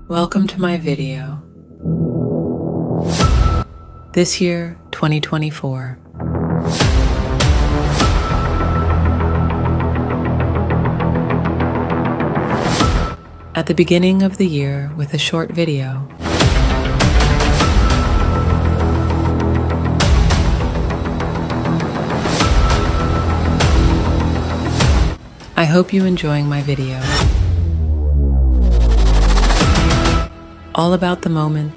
Welcome to my video. This year, 2024. At the beginning of the year with a short video. I hope you're enjoying my video. All about the moment.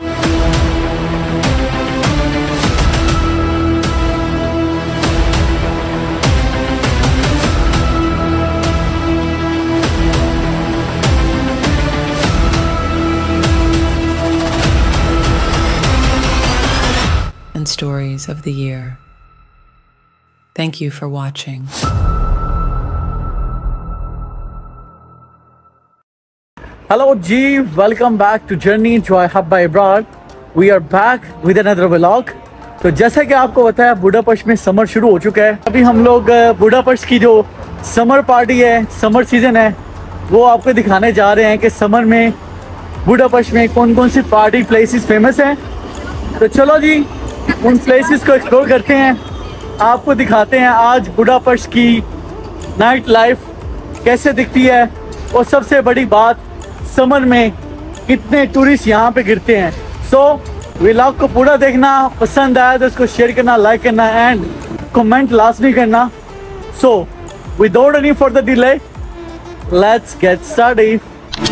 And stories of the year. Thank you for watching. Hello G, welcome back to Journey Joy Hub by Abrar. We are back with another vlog. तो जैसा कि आपको पता है Budapest में summer शुरू हो चुका है। अभी हम लोग बुडापेस्ट की जो समर पार्टी है, समर सीजन है, वो आपको दिखाने जा रहे हैं कि समर में बुडापेस्ट में कौन कौन सी पार्टी प्लेसेस फेमस हैं। तो चलो जी उन प्लेसेस को एक्सप्लोर करते हैं, आपको दिखाते हैं आज बुडापेस्ट की नाइट लाइफ कैसे दिखती है और सबसे बड़ी बात समर में कितने टूरिस्ट यहाँ पे गिरते हैं। सो व्लॉग को पूरा देखना, पसंद आया तो इसको शेयर करना, लाइक करना एंड कमेंट लाजमी करना। So without any further delay let's get started.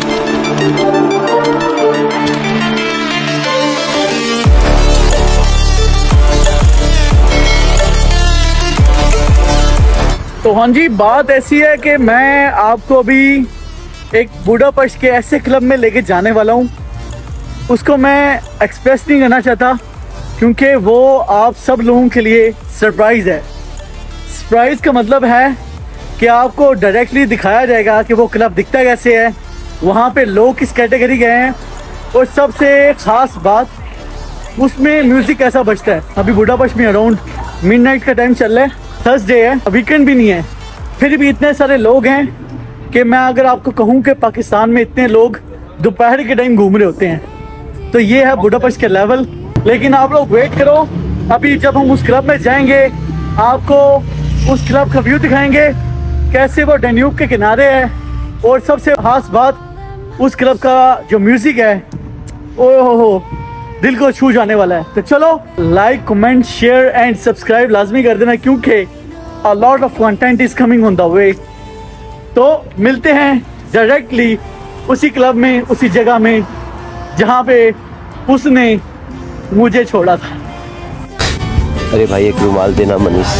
तो हाँ जी, बात ऐसी है कि मैं आपको अभी एक बुडापेस्ट के ऐसे क्लब में लेके जाने वाला हूँ। उसको मैं एक्सप्रेस नहीं करना चाहता क्योंकि वो आप सब लोगों के लिए सरप्राइज़ है। सरप्राइज़ का मतलब है कि आपको डायरेक्टली दिखाया जाएगा कि वो क्लब दिखता कैसे है, वहाँ पे लोग किस कैटेगरी गए हैं और सबसे ख़ास बात उसमें म्यूज़िक कैसा बजता है। अभी बुडापेस्ट में अराउंड मिडनाइट का टाइम चल रहा है, थर्सडे है, वीकेंड भी नहीं है, फिर भी इतने सारे लोग हैं कि मैं अगर आपको कहूं कि पाकिस्तान में इतने लोग दोपहर के टाइम घूम रहे होते हैं, तो ये है बुडापेस्ट के लेवल। लेकिन आप लोग वेट करो, अभी जब हम उस क्लब में जाएंगे आपको उस क्लब का व्यू दिखाएंगे कैसे वो डैन्यूब के किनारे है और सबसे खास बात उस क्लब का जो म्यूज़िक है ओहो दिल को छू जाने वाला है। तो चलो like comment share and subscribe लाजमी कर देना क्योंकि a lot of content is coming on the way. तो मिलते हैं डायरेक्टली उसी क्लब में, उसी जगह में जहाँ पे उसने मुझे छोड़ा था। अरे भाई एक रुमाल देना मनीष।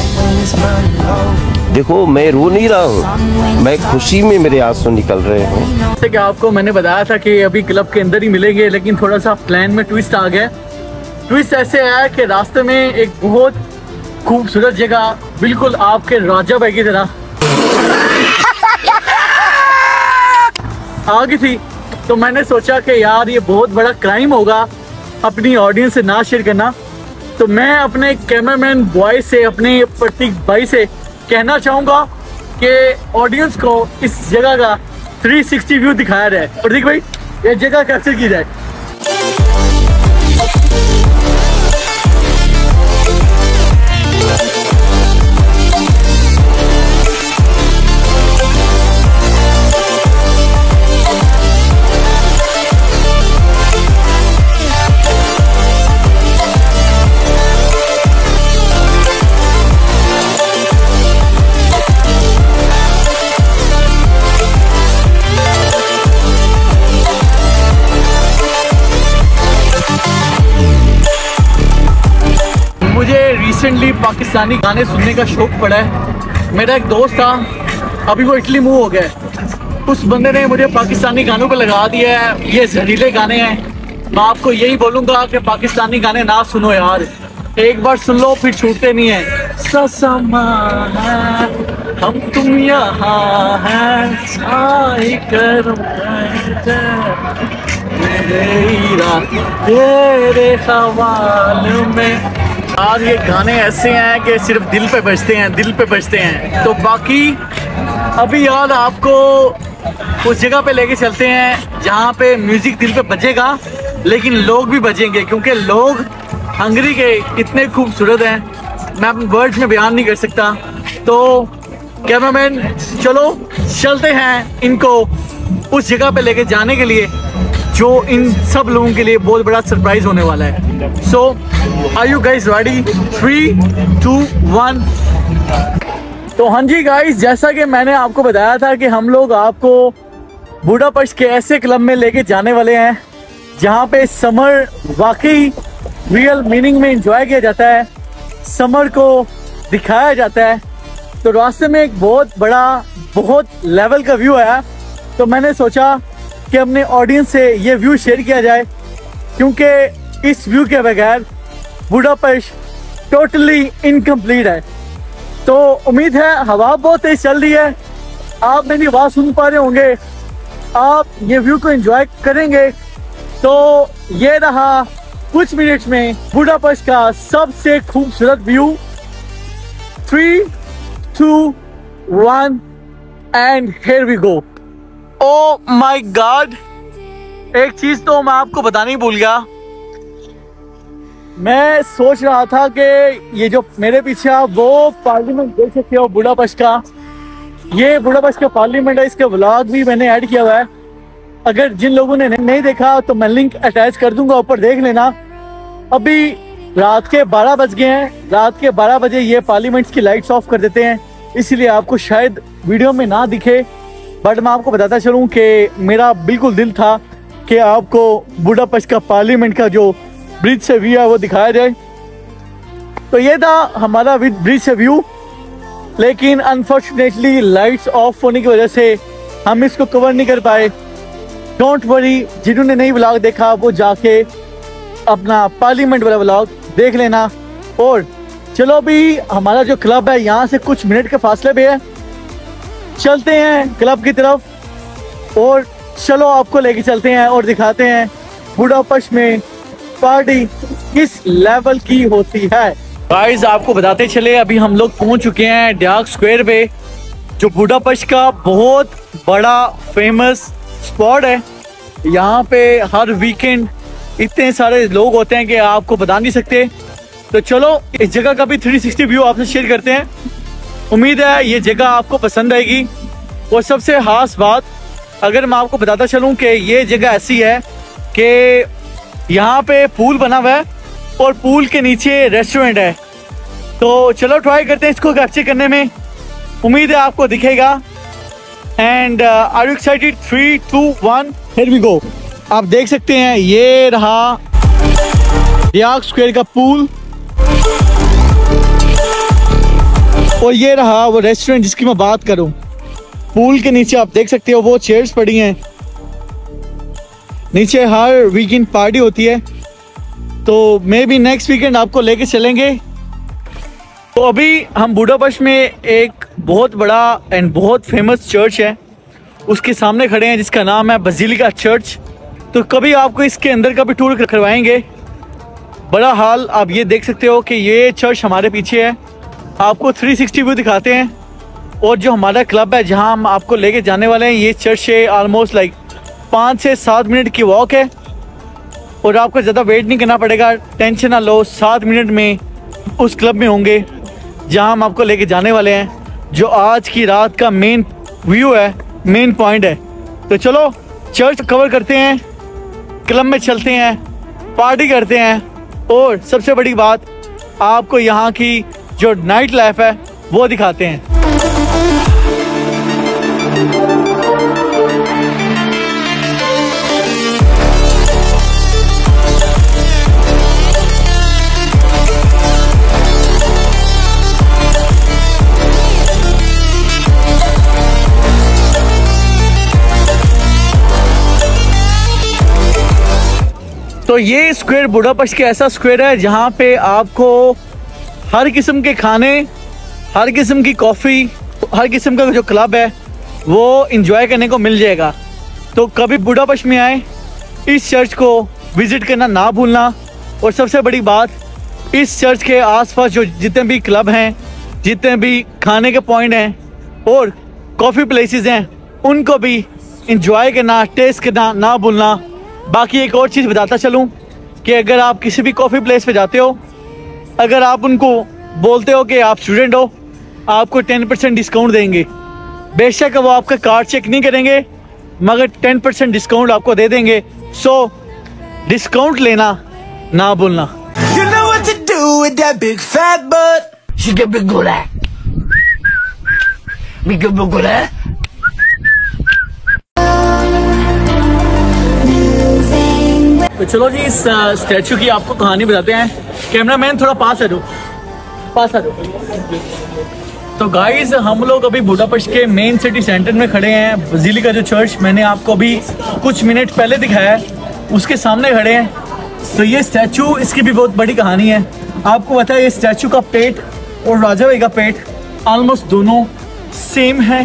देखो मैं रो नहीं रहा हूँ, मैं खुशी में मेरे आंसू निकल रहे हैं। जैसे कि आपको मैंने बताया था कि अभी क्लब के अंदर ही मिलेंगे, लेकिन थोड़ा सा प्लान में ट्विस्ट आ गया। ट्विस्ट ऐसे आया कि रास्ते में एक बहुत खूबसूरत जगह बिल्कुल आपके राजा भाई की तरह आ गई थी। तो मैंने सोचा कि यार ये बहुत बड़ा क्राइम होगा अपनी ऑडियंस से ना शेयर करना। तो मैं अपने कैमरामैन बॉय से, अपने प्रतीक भाई से कहना चाहूँगा कि ऑडियंस को इस जगह का 360 व्यू दिखाया जाए। प्रतीक भाई ये जगह कैप्चर की जाए। रिसेंटली पाकिस्तानी गाने सुनने का शौक पड़ा है। मेरा एक दोस्त था, अभी वो इटली मूव हो गया, उस बंदे ने मुझे पाकिस्तानी गानों पे लगा दिया है। ये जहरीले गाने हैं। मैं आपको यही बोलूँगा कि पाकिस्तानी गाने ना सुनो यार, एक बार सुन लो फिर छूटते नहीं है। ससमा है हम तुम यहाँ हैं, तेरे ख्याल में। यार ये गाने ऐसे हैं कि सिर्फ दिल पे बजते हैं, दिल पे बजते हैं। तो बाकी अभी यार आपको उस जगह पे लेके चलते हैं जहाँ पे म्यूजिक दिल पे बजेगा, लेकिन लोग भी बजेंगे, क्योंकि लोग हंगरी के इतने खूबसूरत हैं, मैं अपने वर्ड्स में बयान नहीं कर सकता। तो कैमरामैन चलो चलते हैं इनको उस जगह पे लेके जाने के लिए जो इन सब लोगों के लिए बहुत बड़ा सरप्राइज होने वाला है। So are you guys ready? 3, 2, 1। तो हाँ जी गाइज, जैसा कि मैंने आपको बताया था कि हम लोग आपको बुडापेस्ट के ऐसे क्लब में लेके जाने वाले हैं जहाँ पे समर वाकई रियल मीनिंग में एंजॉय किया जाता है, समर को दिखाया जाता है। तो रास्ते में एक बहुत बड़ा, बहुत लेवल का व्यू आया, तो मैंने सोचा कि अपने ऑडियंस से ये व्यू शेयर किया जाए, क्योंकि इस व्यू के बगैर बुडापेस्ट टोटली इनकम्प्लीट है। तो उम्मीद है हवा बहुत तेज चल रही है, आप मेरी आवाज़ सुन पा रहे होंगे, आप ये व्यू को एंजॉय करेंगे। तो ये रहा कुछ मिनट्स में बुडापेस्ट का सबसे खूबसूरत view. 3, 2, 1 and here we go. Oh my god, एक चीज तो मैं आपको बताना ही भूल गया। मैं सोच रहा था कि ये जो मेरे पीछे आप वो पार्लियामेंट देख सकते हो बुडापेस्ट का, ये बुडापेस्ट का पार्लियामेंट है, इसका व्लॉग भी मैंने ऐड किया हुआ है। अगर जिन लोगों ने नहीं देखा तो मैं लिंक अटैच कर दूंगा, ऊपर देख लेना। अभी रात के 12 बज गए हैं, रात के 12 बजे ये पार्लियामेंट्स की लाइट्स ऑफ कर देते हैं, इसलिए आपको शायद वीडियो में ना दिखे, बट मैं आपको बताता चलूँ कि मेरा बिल्कुल दिल था कि आपको बुडापेस्ट का पार्लियामेंट का जो ब्रिज से व्यू है वो दिखाया जाए। तो ये था हमारा ब्रिज से व्यू, लेकिन अनफॉर्चुनेटली लाइट्स ऑफ होने की वजह से हम इसको कवर नहीं कर पाए। डोंट वरी, जिन्होंने नहीं व्लॉग देखा वो जाके अपना पार्लियामेंट वाला व्लॉग देख लेना। और चलो अभी हमारा जो क्लब है यहाँ से कुछ मिनट के फासले पे है, चलते हैं क्लब की तरफ और चलो आपको लेके चलते हैं और दिखाते हैं बुडापेस्ट में पार्टी किस लेवल की होती है। गाइस आपको बताते चले, अभी हम लोग पहुंच चुके हैं डार्क स्क्वायर पे, जो बुडापेस्ट का बहुत बड़ा फेमस स्पॉट है। यहाँ पे हर वीकेंड इतने सारे लोग होते हैं कि आपको बता नहीं सकते। तो चलो इस जगह का भी 360 व्यू आपसे शेयर करते हैं, उम्मीद है ये जगह आपको पसंद आएगी। और सबसे खास बात अगर मैं आपको बताता चलूँ कि ये जगह ऐसी है कि यहाँ पे पूल बना हुआ है और पूल के नीचे रेस्टोरेंट है। तो चलो ट्राई करते हैं इसको कैप्चर करने में, उम्मीद है आपको दिखेगा। And are you excited? 3, 2, 1 here we go. आप देख सकते हैं ये रहा डार्क स्क्वायर का पूल और ये रहा वो रेस्टोरेंट जिसकी मैं बात करूं। पूल के नीचे आप देख सकते हो वो चेयर्स पड़ी हैं, नीचे हर वीकेंड पार्टी होती है। तो मे बी नेक्स्ट वीकेंड आपको लेके चलेंगे। तो अभी हम बुडापेस्ट में एक बहुत बड़ा एंड बहुत फेमस चर्च है, उसके सामने खड़े हैं जिसका नाम है बजीलिका चर्च। तो कभी आपको इसके अंदर का भी टूर करवाएंगे। बड़ा हाल आप ये देख सकते हो कि ये चर्च हमारे पीछे है, आपको 360 व्यू दिखाते हैं। और जो हमारा क्लब है जहां हम आपको लेके जाने वाले हैं, ये चर्च से ऑलमोस्ट 5 से 7 मिनट की वॉक है और आपको ज़्यादा वेट नहीं करना पड़ेगा, टेंशन ना लो। 7 मिनट में उस क्लब में होंगे जहां हम आपको लेके जाने वाले हैं, जो आज की रात का मेन व्यू है, मेन पॉइंट है। तो चलो चर्च कवर करते हैं, क्लब में चलते हैं, पार्टी करते हैं और सबसे बड़ी बात आपको यहाँ की जो नाइट लाइफ है वो दिखाते हैं। तो ये स्क्वायर बुडापेस्ट के ऐसा स्क्वायर है जहाँ पे आपको हर किस्म के खाने, हर किस्म की कॉफ़ी, हर किस्म का जो क्लब है वो एंजॉय करने को मिल जाएगा। तो कभी बुडापेस्ट में आए, इस चर्च को विज़िट करना ना भूलना। और सबसे बड़ी बात, इस चर्च के आसपास जो जितने भी क्लब हैं, जितने भी खाने के पॉइंट हैं और कॉफ़ी प्लेसेस हैं, उनको भी इंजॉय करना, टेस्ट करना ना भूलना। बाकी एक और चीज़ बताता चलूँ कि अगर आप किसी भी कॉफ़ी प्लेस पे जाते हो, अगर आप उनको बोलते हो कि आप स्टूडेंट हो, आपको 10% डिस्काउंट देंगे। बेशक वो आपका कार्ड चेक नहीं करेंगे, मगर 10% डिस्काउंट आपको दे देंगे। सो डिस्काउंट लेना ना भूलना। You know what to do with that big fat butt. She get big good at. Big good at. तो चलो जी, इस स्टैचू की आपको कहानी बताते हैं। कैमरामैन थोड़ा पास आ जाओ, पास आ जाओ। तो गाइस, हम लोग अभी बुडापेस्ट के मेन सिटी सेंटर में खड़े हैं। बजीलिका जो चर्च मैंने आपको अभी कुछ मिनट पहले दिखाया है, उसके सामने खड़े हैं। तो ये स्टैचू, इसकी भी बहुत बड़ी कहानी है। आपको पता है ये स्टैचू का पेट और राजा भाई का पेट ऑलमोस्ट दोनों सेम है।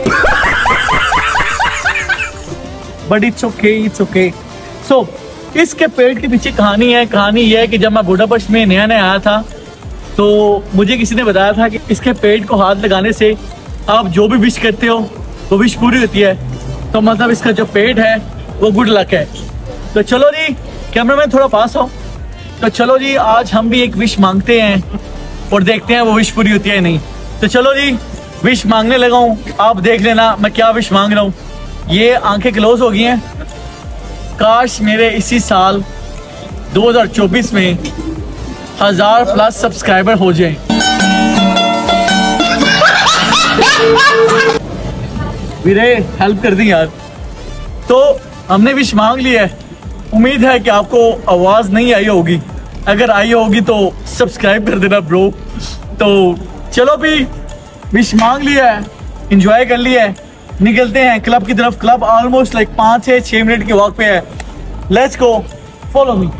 But it's okay, it's okay. So इसके पेट के पीछे कहानी है। कहानी यह है कि जब मैं बुडापेस्ट में नया नया आया था, तो मुझे किसी ने बताया था कि इसके पेट को हाथ लगाने से आप जो भी विश करते हो वो विश पूरी होती है। तो मतलब इसका जो पेट है वो गुड लक है। तो चलो जी, कैमरामैन थोड़ा पास हो। तो चलो जी, आज हम भी एक विश मांगते हैं और देखते हैं वो विश पूरी होती है या नहीं। तो चलो जी, विश मांगने लगा हूँ, आप देख लेना मैं क्या विश मांग रहा हूँ। ये आंखें क्लोज हो गई हैं। काश मेरे इसी साल 2024 में 1000+ सब्सक्राइबर हो जाए। वीरे हेल्प कर दी यार। तो हमने विश मांग लिया है। उम्मीद है कि आपको आवाज नहीं आई होगी, अगर आई होगी तो सब्सक्राइब कर देना ब्रो। तो चलो भी, विश मांग लिया है, एंजॉय कर लिया है, निकलते हैं क्लब की तरफ। क्लब ऑलमोस्ट लाइक 5 से 6 मिनट के वॉक पे है। Let's go, follow me.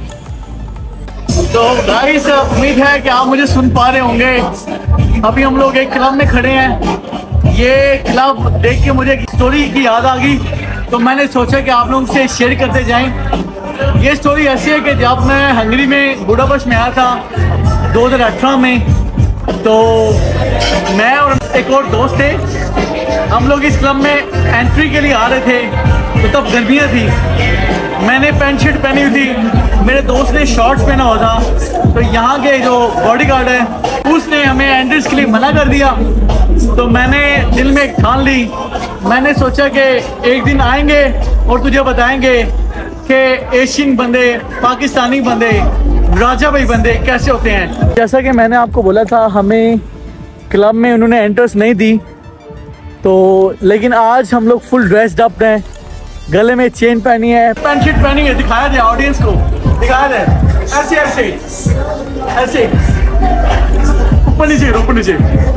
तो गाइस, उम्मीद है कि आप मुझे सुन पा रहे होंगे। अभी हम लोग एक क्लब में खड़े हैं। ये क्लब देख के मुझे एक स्टोरी की याद आ गई, तो मैंने सोचा कि आप लोगों से शेयर करते जाएं। ये स्टोरी ऐसी है कि जब मैं हंगरी में बुडापेस्ट में आया था 2018 में, तो मैं और एक और दोस्त थे, हम लोग इस क्लब में एंट्री के लिए आ रहे थे। तो तब गर्मियाँ थी, मैंने पैंट शर्ट पहनी हुई थी, मेरे दोस्त ने शॉर्ट्स पहना हुआ था। तो यहाँ के जो बॉडीगार्ड है उसने हमें एंट्रीज के लिए मना कर दिया। तो मैंने दिल में ठान ली, मैंने सोचा कि एक दिन आएंगे और तुझे बताएंगे कि एशियन बंदे, पाकिस्तानी बंदे, राजा भाई बंदे कैसे होते हैं। जैसा कि मैंने आपको बोला था, हमें क्लब में उन्होंने एंट्रेंस नहीं दी, तो लेकिन आज हम लोग फुल ड्रेस्ड अप हैं। गले में चेन पहनी है, पैंट शर्ट पहनी है। दिखाया जाए ऑडियंस को, दिखाया जाए ऐसे ऐसे ऐसे, ऊपर नीचे ऊपर नीचे।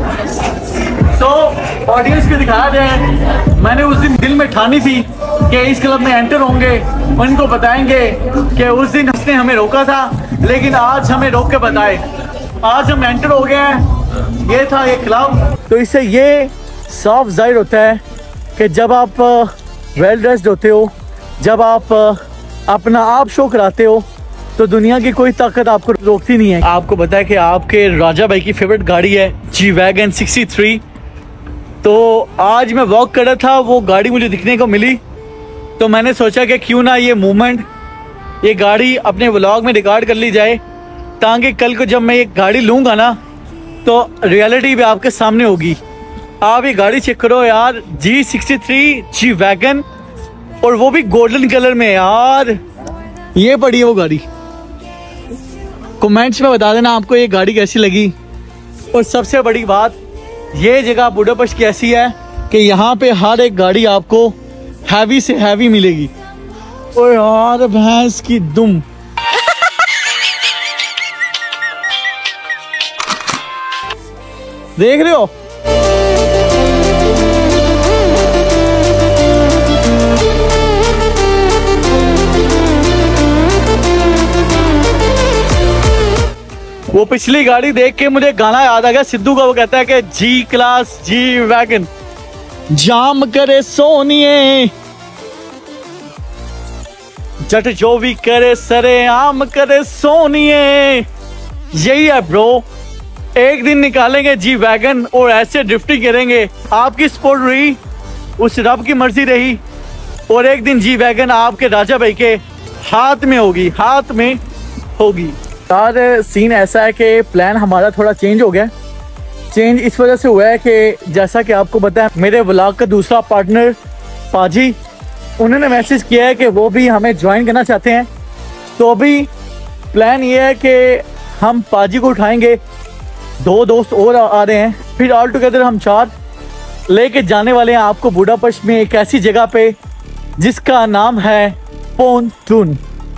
तो ऑडियंस को दिखाया जाए। मैंने उस दिन दिल में ठानी थी कि इस क्लब में एंटर होंगे, उनको बताएंगे कि उस दिन उसने हमें रोका था, लेकिन आज हमें रोक के बताए। आज हम एंटर हो गए हैं। ये था ये क्लब। तो इससे ये साफ जाहिर होता है कि जब आप वेल ड्रेस्ड होते हो, जब आप अपना आप शो कराते हो, तो दुनिया की कोई ताकत आपको रोकती नहीं है। आपको पता है कि आपके राजा भाई की फेवरेट गाड़ी है G-Wagon 63। तो आज मैं वॉक कर रहा था, वो गाड़ी मुझे दिखने को मिली, तो मैंने सोचा कि क्यों ना ये मूवमेंट, ये गाड़ी अपने व्लॉग में रिकॉर्ड कर ली जाए, ताकि कल को जब मैं ये गाड़ी लूँगा ना, तो रियलिटी भी आपके सामने होगी। आप ये गाड़ी चेक करो यार, G63 G-Wagon, और वो भी गोल्डन कलर में यार। ये पड़ी है वो गाड़ी। कमेंट्स में बता देना आपको ये गाड़ी कैसी लगी। और सबसे बड़ी बात, ये जगह बुडापेस्ट की ऐसी है कि यहाँ पे हर एक गाड़ी आपको हैवी से हैवी मिलेगी। ओ यार, भैंस की दुम। देख रहे हो, वो पिछली गाड़ी देख के मुझे गाना याद आ गया सिद्धू का। वो कहता है कि जी क्लास G-Wagon जाम करे सोनिए, जट जो भी करे सरे आम करे सोनिए। यही है ब्रो, एक दिन निकालेंगे G-Wagon और ऐसे ड्रिफ्टिंग करेंगे। आपकी सपोर्ट रही उस रब की मर्जी रही और एक दिन जी वैगन आपके राजा भाई के हाथ में होगी, हाथ में होगी। यार सीन ऐसा है कि प्लान हमारा थोड़ा चेंज हो गया। चेंज इस वजह से हुआ है कि जैसा कि आपको पता है मेरे व्लॉग का दूसरा पार्टनर पाजी, उन्होंने मैसेज किया है कि वो भी हमें ज्वाइन करना चाहते हैं। तो अभी प्लान ये है कि हम पाजी को उठाएंगे, 2 दोस्त और आ रहे हैं, फिर ऑल टुगेदर हम 4 लेके जाने वाले हैं आपको बुडापेस्ट में एक ऐसी जगह पे जिसका नाम है पोंटून।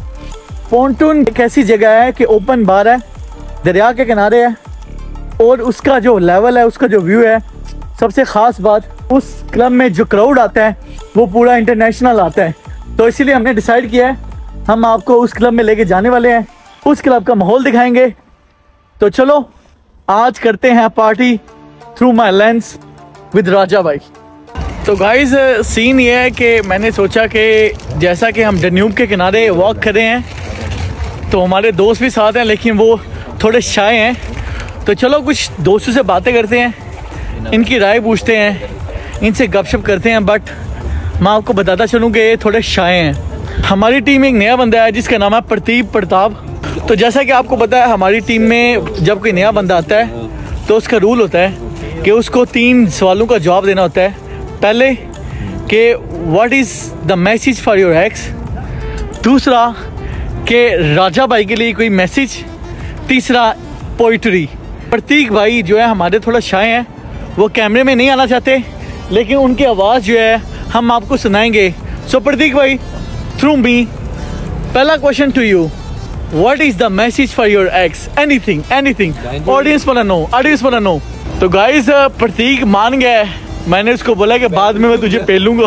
पोंटून एक ऐसी जगह है कि ओपन बार है, दरिया के किनारे है और उसका जो लेवल है, उसका जो व्यू है, सबसे ख़ास बात उस क्लब में जो क्राउड आता है वो पूरा इंटरनेशनल आता है। तो इसीलिए हमने डिसाइड किया है हम आपको उस क्लब में लेके जाने वाले हैं, उस क्लब का माहौल दिखाएंगे। तो चलो आज करते हैं party through my lens with Raja भाई। तो गाइज सीन ये है कि मैंने सोचा कि जैसा कि हम डन्यूब के किनारे वॉक कर रहे हैं तो हमारे दोस्त भी साथ हैं लेकिन वो थोड़े शाय हैं, तो चलो कुछ दोस्तों से बातें करते हैं, इनकी राय पूछते हैं, इनसे गपशप करते हैं। बट मैं आपको बताता चलूँ कि ये थोड़े शाय हैं। हमारी टीम में एक नया बंदा है जिसका नाम है प्रताप। तो जैसा कि आपको पता है हमारी टीम में जब कोई नया बंदा आता है तो उसका रूल होता है कि उसको 3 सवालों का जवाब देना होता है। पहले कि what is the message for your ex, दूसरा कि राजा भाई के लिए कोई मैसेज, तीसरा पोइट्री। प्रतीक भाई जो है हमारे थोड़ा शाय हैं, वो कैमरे में नहीं आना चाहते लेकिन उनकी आवाज़ जो है हम आपको सुनाएंगे। सो प्रतीक भाई थ्रू मी, पहला question to you, what is the message for your ex? Anything audience वाला नो। तो गाइस प्रतीक मान गया, मैंने उसको बोला कि बाद में मैं तुझे पेलूंगा।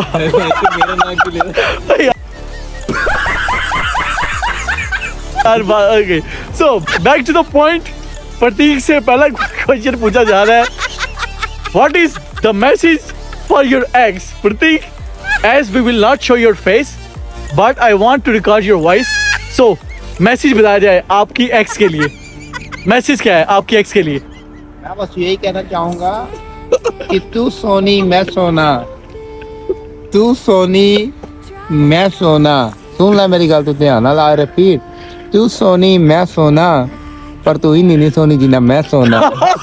So back to the point, Prateek से पहला क्वेश्चन पूछा जा रहा है, what is the message for your ex? Prateek, as we will not show your face but I want to record your voice, so message बताया जाए आपकी एक्स के लिए। मैसेज क्या है आपकी एक्स के लिए? मैं बस यही कहना चाहूंगा कि तू सोनी मैं सोना, तू सोनी मैं सोना। सुन ले मेरी गल, तू ध्यान नाल आ, रिपीट, तू सोनी मैं सोना पर तू ही नहीं सोनी जिन्ना मैं सोना।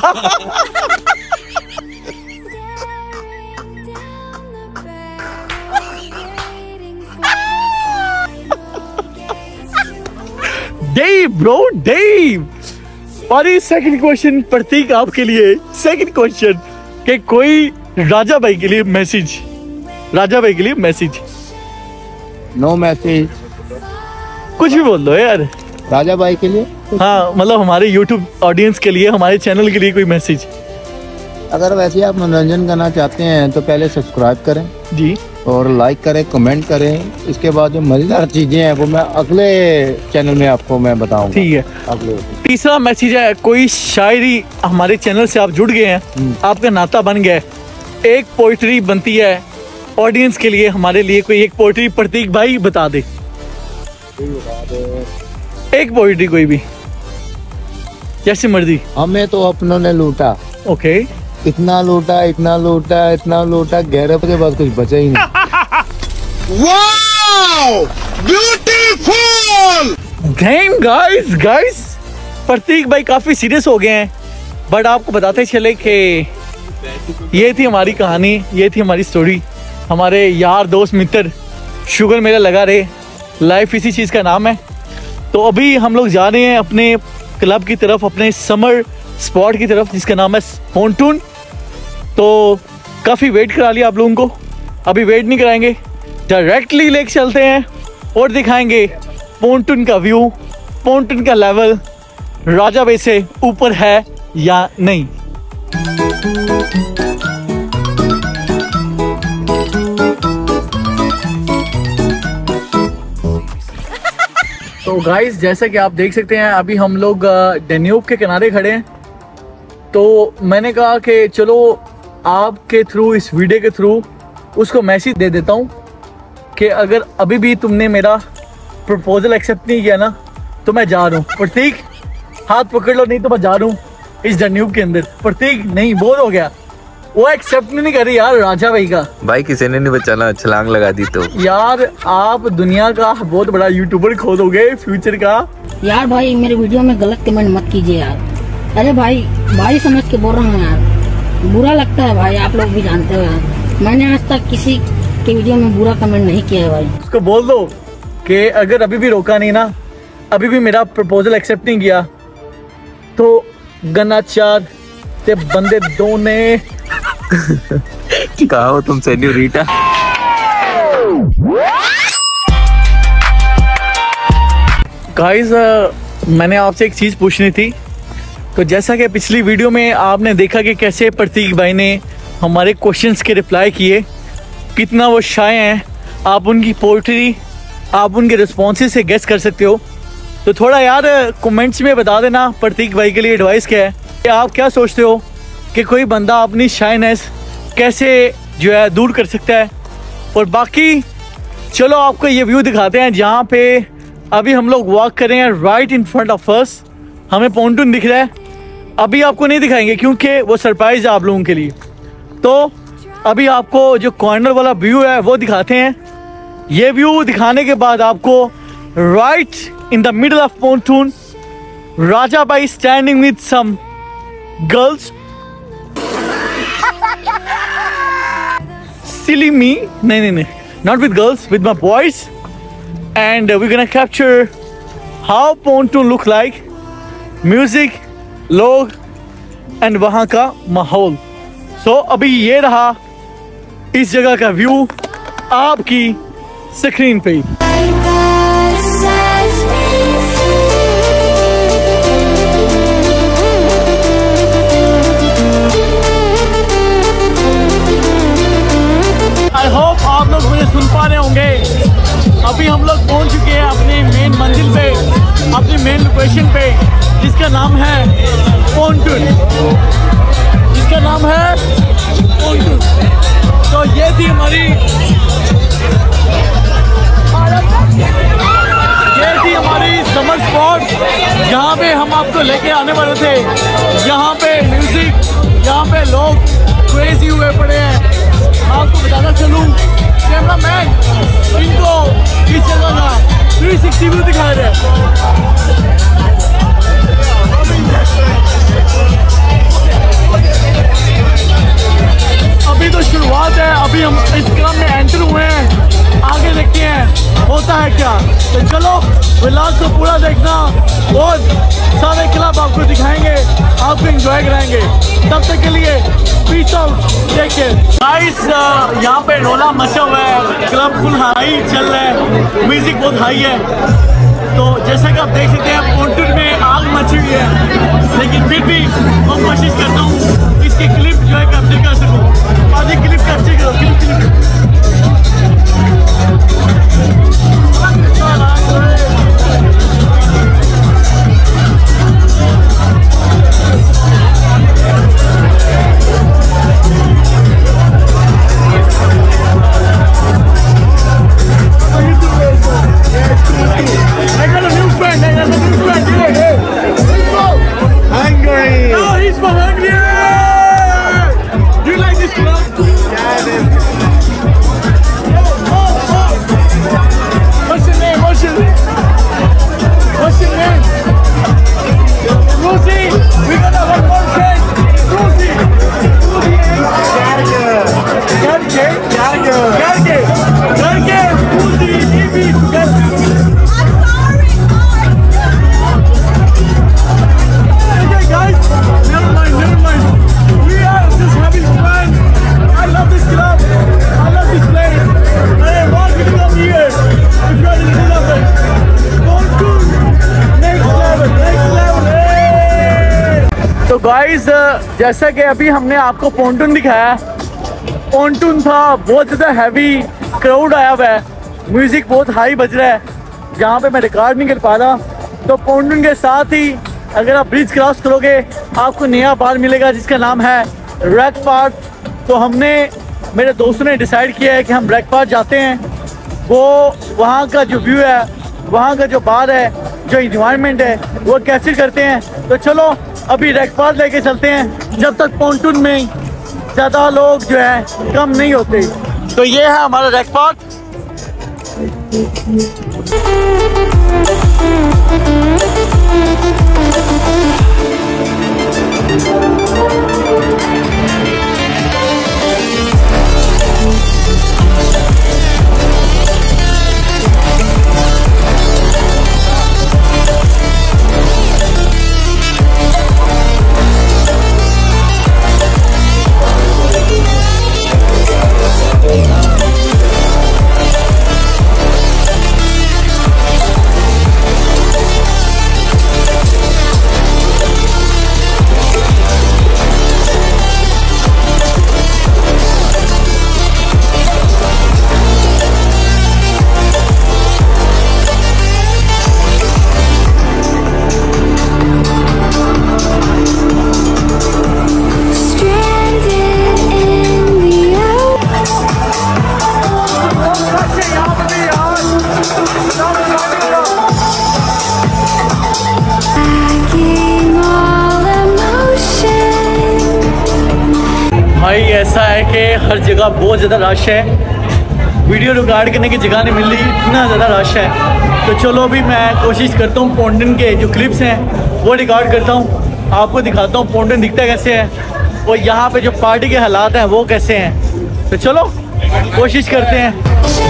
Dave bro, Dave। और ये सेकंड क्वेश्चन प्रतीक आपके लिए, सेकंड क्वेश्चन कि कोई राजा भाई के लिए मैसेज, राजा भाई के लिए मैसेज। नो मैसेज, कुछ भी बोल दो यार राजा भाई के लिए। हाँ मतलब हमारे YouTube ऑडियंस के लिए, हमारे चैनल के लिए कोई मैसेज। अगर वैसे आप मनोरंजन करना चाहते हैं तो पहले सब्सक्राइब करें जी, और लाइक करें, कमेंट करें। इसके बाद जो मजेदार चीजें हैं वो मैं अगले चैनल में आपको मैं बताऊंगा। ठीक है। अगले तीसरा मैसेज है, कोई शायरी, हमारे चैनल से आप जुड़ गए हैं, आपका नाता बन गया है, एक पोइट्री बनती है ऑडियंस के लिए, हमारे लिए कोई एक पोइट्री प्रतीक भाई बता दे। एक पोइट्री कोई भी, जैसी मर्जी। हमें तो अपनों ने लूटा, ओके, इतना लूटा, इतना लूटा, इतना लूटा, गहरे के बाद कुछ बचा ही नहीं। Wow! Beautiful! Damn guys, प्रतीक भाई काफी सीरियस हो गए हैं, बट आपको बताते चले कि ये थी हमारी कहानी, ये थी हमारी स्टोरी। हमारे यार दोस्त मित्र, शुगर मेरा लगा रहे, लाइफ इसी चीज़ का नाम है। तो अभी हम लोग जा रहे हैं अपने क्लब की तरफ, अपने समर स्पॉट की तरफ जिसका नाम है पोंटून। तो काफ़ी वेट करा लिया आप लोगों को, अभी वेट नहीं कराएंगे, डायरेक्टली लेके चलते हैं और दिखाएंगे पोंटून का व्यू, पोंटून का लेवल राजा भाई से ऊपर है या नहीं। तो गाइस जैसा कि आप देख सकते हैं अभी हम लोग डैन्यूब के किनारे खड़े हैं। तो मैंने कहा कि चलो आपके थ्रू, इस वीडियो के थ्रू उसको मैसेज दे देता हूँ कि अगर अभी भी तुमने मेरा प्रपोजल एक्सेप्ट नहीं किया ना तो मैं जा रहा हूँ। प्रतीक हाथ पकड़ लो, नहीं तो मैं जा रहा हूँ इस डैन्यूब के अंदर। प्रतीक नहीं, बोर हो गया, वो एक्सेप्ट नहीं कर रही यार राजा भाई का। भाई किसी ने नहीं बचाना, छलांग लगा दी तो। यार आप दुनिया का बहुत बड़ा यूट्यूबर खोदोगे फ्यूचर का। यार भाई मेरे वीडियो में गलत कमेंट मत कीजिए यार। अरे भाई समझ के बोल रहा हूँ यार, बुरा लगता है भाई, आप लोग भी जानते हो यार। मैंने आज तक किसी के वीडियो में बुरा कमेंट नहीं किया है भाई। उसको बोल दो कि अगर अभी भी रोका नहीं ना, अभी भी मेरा प्रपोजल एक्सेप्ट नहीं किया तो गन्ना चार ते बंदे दो ने कहा हो तुम सेन्योरिटा। गाइस मैंने आपसे एक चीज पूछनी थी। तो जैसा कि पिछली वीडियो में आपने देखा कि कैसे प्रतीक भाई ने हमारे क्वेश्चंस के रिप्लाई किए, कितना वो शाय हैं, आप उनकी पोइट्री, आप उनके रिस्पॉन्सेज से गेस कर सकते हो। तो थोड़ा यार कमेंट्स में बता देना प्रतीक भाई के लिए एडवाइस क्या है कि आप क्या सोचते हो कि कोई बंदा अपनी शाइनेस कैसे जो है दूर कर सकता है। और बाकी चलो आपको ये व्यू दिखाते हैं जहाँ पे अभी हम लोग वॉक कर रहे हैं। Right in front of us हमें पॉन्टून दिख रहा है। अभी आपको नहीं दिखाएंगे क्योंकि वो सरप्राइज है आप लोगों के लिए। तो अभी आपको जो कॉर्नर वाला व्यू है वो दिखाते हैं। ये व्यू दिखाने के बाद आपको right in the middle of pontoon Raja भाई standing with some girls. Silly me, no, not with girls, with my boys, and we're gonna capture how pontoon look like, music, लोग, and वहाँ का माहौल। So अभी ये रहा इस जगह का व्यू आपकी स्क्रीन पे। आई होप आप लोग मुझे सुन पा रहे होंगे। अभी हम लोग पहुंच चुके हैं अपने मेन मंजिल पे, अपनी मेन लोकेशन पे, जिसका नाम है पॉन्टून, जिसका नाम है पॉन्टून। तो ये थी हमारी समर स्पॉट जहाँ पे हम आपको लेके आने वाले थे। यहाँ पे म्यूजिक, यहाँ पे लोग क्रेजी हुए पड़े हैं। आपको बताना चलूँ, कैमरा मैन इनको इस जगह का 360 व्यू दिखा रहे हैं। अभी तो शुरुआत है, अभी हम इस क्लब में एंटर हुए हैं, आगे देखते हैं होता है क्या। तो चलो व्लॉग को पूरा देखना और सारे क्लब आपको दिखाएंगे, आपको एंजॉय कराएंगे। तब तक के लिए peace out, take care guys. यहाँ पे रोला मचा हुआ है, क्लब फुल हाई चल रहा है, म्यूजिक बहुत हाई है। तो जैसा कि आप देख सकते हैं पॉन्टून में आग मची हुई है, लेकिन फिर भी मैं कोशिश करता हूँ इसकी क्लिप जो है कैप्चर कर सकूँ। आधी क्लिप कैप्चर करो, क्लिप गाइस जैसा कि अभी हमने आपको पॉन्टून दिखाया, पॉन्टून था बहुत ज़्यादा हैवी, क्राउड आया हुआ है, म्यूज़िक बहुत हाई बज रहा है, जहाँ पे मैं रिकॉर्ड नहीं कर पा रहा। तो पॉन्टून के साथ ही अगर आप ब्रिज क्रॉस करोगे आपको नया पार्क मिलेगा जिसका नाम है रैक पार्क। तो हमने, मेरे दोस्तों ने डिसाइड किया है कि हम रैक पार्क जाते हैं। वो वहाँ का जो व्यू है, वहाँ का जो बार है, जो इन्वायरमेंट है, वो कैप्चर करते हैं। तो चलो अभी रैक पार्क लेके चलते हैं। जब तक पॉन्टून में ज़्यादा लोग जो है कम नहीं होते। तो ये है हमारा रेक पार्क। भाई ऐसा है कि हर जगह बहुत ज़्यादा रश है, वीडियो रिकॉर्ड करने की जगह नहीं मिल रही, इतना ज़्यादा रश है। तो चलो अभी मैं कोशिश करता हूँ पॉन्टन के जो क्लिप्स हैं वो रिकॉर्ड करता हूँ, आपको दिखाता हूँ पॉन्टन दिखता कैसे है और यहाँ पे जो पार्टी के हालात हैं वो कैसे हैं। तो चलो कोशिश करते हैं।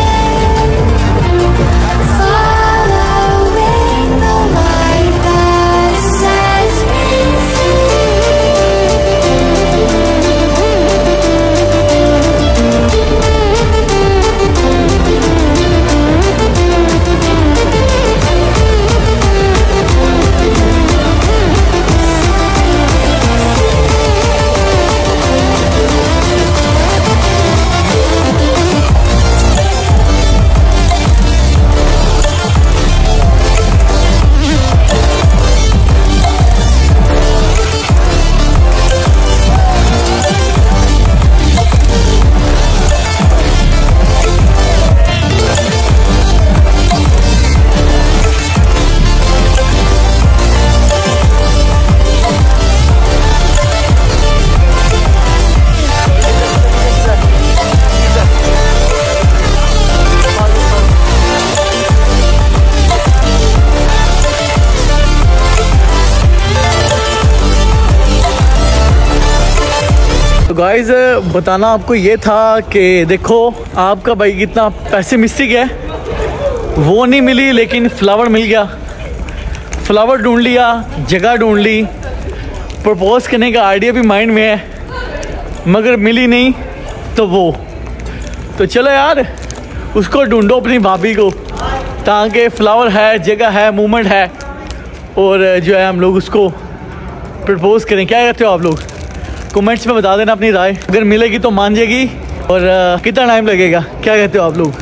तो गाइस बताना आपको ये था कि देखो आपका भाई कितना पैसिमिस्टिक है, वो नहीं मिली लेकिन फ्लावर मिल गया। फ्लावर ढूंढ लिया, जगह ढूंढ ली, प्रपोज करने का आइडिया भी माइंड में है मगर मिली नहीं तो वो। तो चलो यार उसको ढूंढो अपनी भाभी को, ताकि फ्लावर है, जगह है, मूवमेंट है और जो है हम लोग उसको प्रपोज करें। क्या कहते हो आप लोग? कमेंट्स में बता देना अपनी राय। अगर मिलेगी तो मान जाएगी और कितना टाइम लगेगा, क्या कहते हो आप लोग?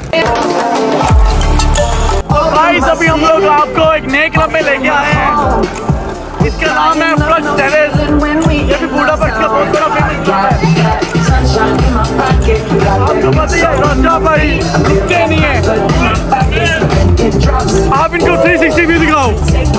तो गाइस अभी हम लोग आपको एक नए क्लब में लेके आए हैं, इसका नाम है फ्रस्ट टेरेस। ये भी बुडापेस्ट का बहुत बड़ा फेमस क्लब है। आपको पता ही है राजा भाई रुकते नहीं है, आप इनको 360 भी दिखाओ।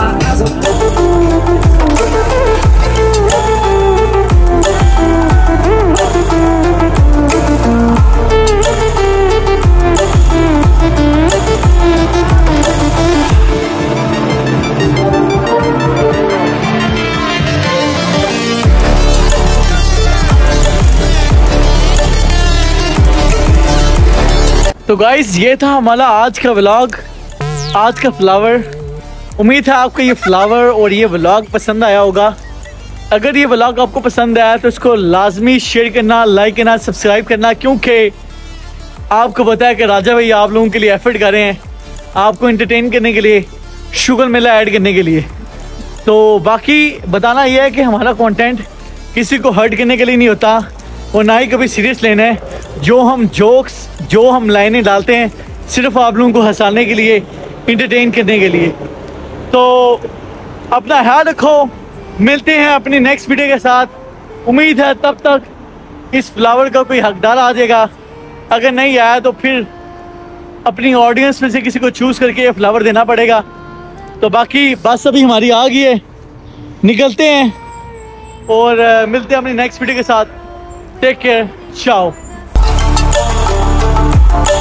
तो गाइस ये था हमारा आज का व्लॉग, आज का फ्लावर। उम्मीद है आपको ये फ्लावर और ये व्लॉग पसंद आया होगा। अगर ये व्लॉग आपको पसंद आया तो इसको लाजमी शेयर करना, लाइक करना, सब्सक्राइब करना, क्योंकि आपको पता है कि राजा भाई आप लोगों के लिए एफर्ट कर रहे हैं, आपको एंटरटेन करने के लिए, शुगर मेला ऐड करने के लिए। तो बाकी बताना यह है कि हमारा कंटेंट किसी को हर्ट करने के लिए नहीं होता और ना ही कभी सीरियस लेना है। जो हम जोक्स, जो हम लाइनें डालते हैं सिर्फ आप लोगों को हंसाने के लिए, इंटरटेन करने के लिए। तो अपना ख्याल रखो, मिलते हैं अपनी नेक्स्ट वीडियो के साथ। उम्मीद है तब तक इस फ्लावर का कोई हकदार आ जाएगा, अगर नहीं आया तो फिर अपनी ऑडियंस में से किसी को चूज़ करके ये फ्लावर देना पड़ेगा। तो बाकी बस अभी हमारी आ गई है, निकलते हैं और मिलते हैं अपनी नेक्स्ट वीडियो के साथ। टेक केयर, चाओ।